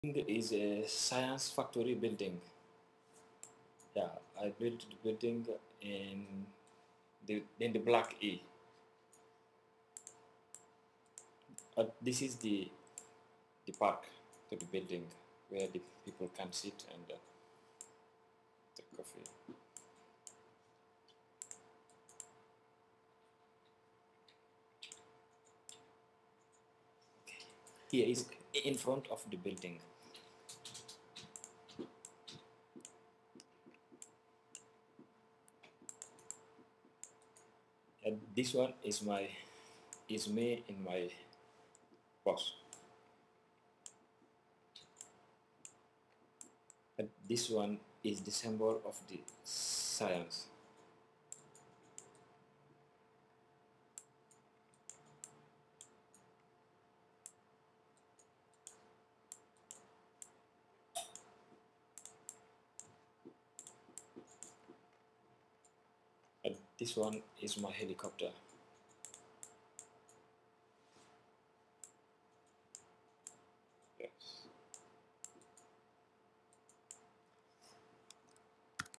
Is a science factory building. Yeah, I built the building in the Black E. This is the park to the building where the people can sit and take coffee. Here is in front of the building. And this one is me in my box. And this one is the symbol of the science. And this one is my helicopter. Yes.